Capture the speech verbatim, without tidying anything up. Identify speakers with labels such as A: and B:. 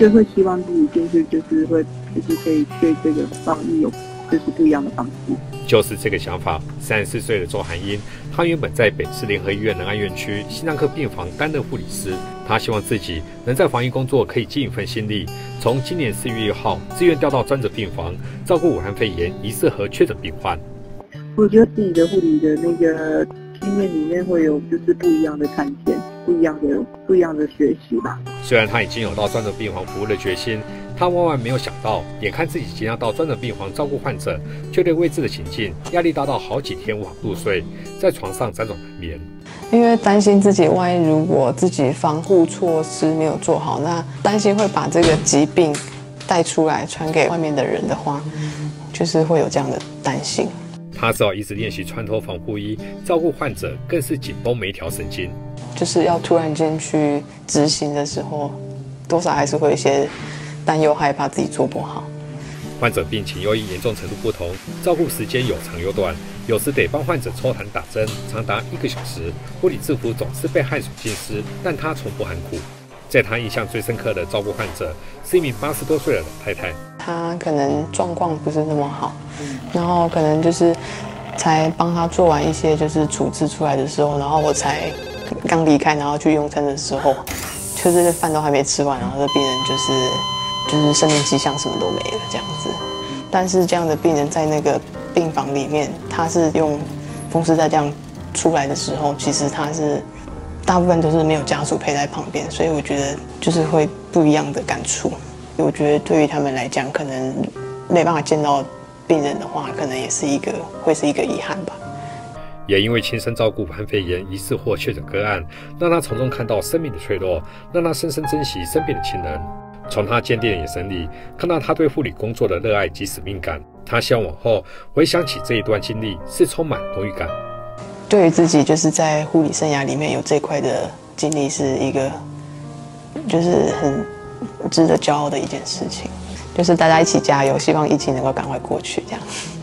A: 就会希望自己进去，就是会就是可以对这个防疫有就是不一样的帮助。
B: 就是这个想法，三十四岁的周涵英，她原本在北市联合医院仁爱院区心脏科病房担任护理师。她希望自己能在防疫工作可以尽一份心力。从今年四月一号，自愿调到专责病房，照顾武汉肺炎疑似和确诊病患。
A: 我觉得自己的护理的那个经验里面会有就是不一样的看见，不一样的不一样的学习吧。
B: 虽然她已经有到专责病房服务的决心，她万万没有想到，眼看自己即将到专责病房照顾患者，却对未知的情境压力大到好几天无法入睡，在床上辗转难眠。
C: 因为担心自己万一如果自己防护措施没有做好，那担心会把这个疾病带出来传给外面的人的话，就是会有这样的担心。
B: 他只好一直练习穿脱防护衣，照顾患者更是紧绷每一条神经。
C: 就是要突然间去执行的时候，多少还是会有一些担忧，害怕自己做不好。
B: 患者病情又因严重程度不同，照顾时间有长有短，有时得帮患者抽痰打针，长达一个小时。护理制服总是被汗水浸湿，但他从不喊苦。在他印象最深刻的照顾患者是一名八十多岁的老太太，
C: 她可能状况不是那么好，然后可能就是才帮她做完一些就是处置出来的时候，然后我才刚离开，然后去用餐的时候，就是饭都还没吃完，然后这病人就是就是生命迹象什么都没了这样子。但是这样的病人在那个病房里面，他是用风湿带这样出来的时候，其实他是大部分都是没有家属陪在旁边，所以我觉得就是会不一样的感触。我觉得对于他们来讲，可能没办法见到病人的话，可能也是一个会是一个遗憾吧。
B: 也因为亲身照顾武汉肺炎疑似或确诊个案，让他从中看到生命的脆弱，让他深深珍惜身边的亲人。从他坚定的眼神里，看到他对护理工作的热爱及使命感。他希望往后回想起这一段经历，是充满荣誉感。
C: 对于自己就是在护理生涯里面有这块的经历，是一个就是很值得骄傲的一件事情。就是大家一起加油，希望疫情能够赶快过去，这样。